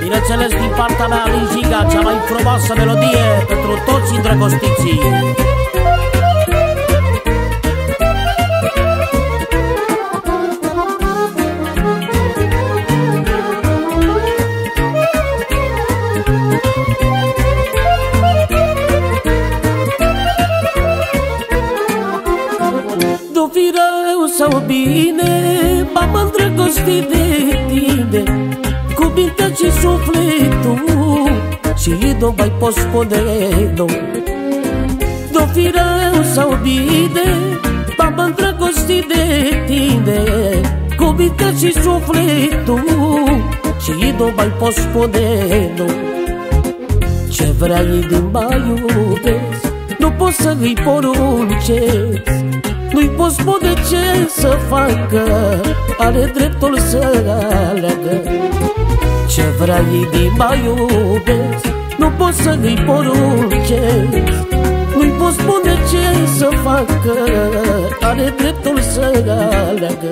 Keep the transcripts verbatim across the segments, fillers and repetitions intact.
Bineînțeles din partea mea, Alin Giga, cea mai frumoasă melodie pentru toți îndrăgostiții. D-o fi rău sau bine, m-am îndrăgostit de tine, cu mintea și sufletul, și nu mai pot spune nu. D-o fi rău sau bine, m-am îndrăgostit de tine, cu mintea și sufletul, și nu mai pot spune nu. Ce vrea inima iubesc, nu pot să îi poruncesc, nu-i pot spune ce să facă, are dreptul să aleagă. Ce vrea inima iubesc, nu pot să îi poruncesc, nu-i pot spune ce să facă, are dreptul să aleagă.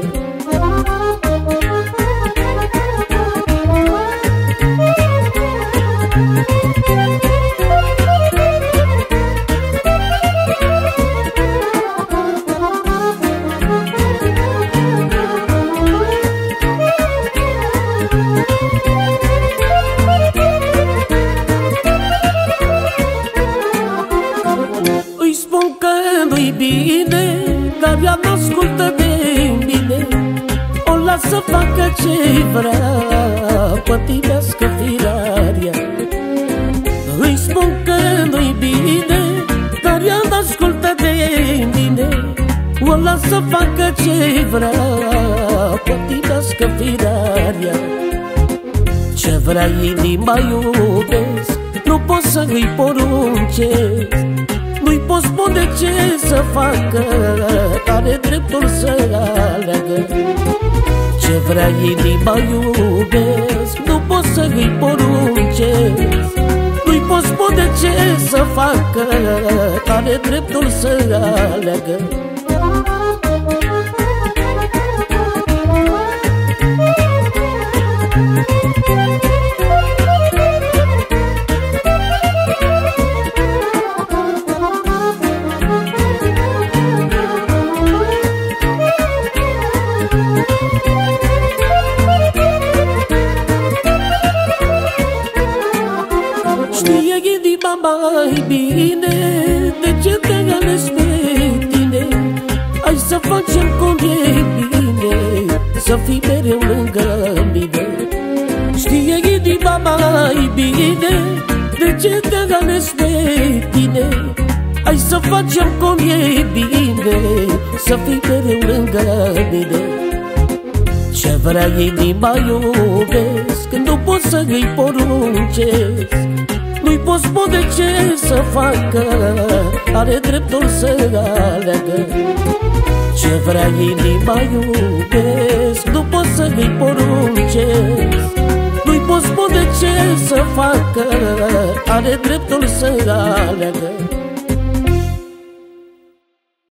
Bine, dar ea n-ascultă de mine, o las să facă ce vrea, pătimească firarea. Îi spun că nu-i bine, dar ea n-ascultă de mine, o las să facă ce vrea, pătimească firarea. Ce vrea inima iubesc, nu pot să îi poruncesc, nu-i pot spune ce să facă, are dreptul să aleagă. Ce vrea inima iubesc, nu pot să îi poruncesc, nu-i pot spune ce să facă, are dreptul să aleagă. Știe inima mai bine de ce te ales pe tine, hai să facem cum e bine, să fii mereu lângă mine. Știe inima mai bine de ce te ales pe tine, hai să facem cum e bine, să fii mereu lângă mine. Ce vrea inima iubesc, nu pot să îi poruncesc, nu-i pot spune ce să facă, are dreptul să aleagă. Ce vrea inima iubesc, nu pot să îi poruncesc, nu-i pot spune ce să facă, are dreptul să aleagă.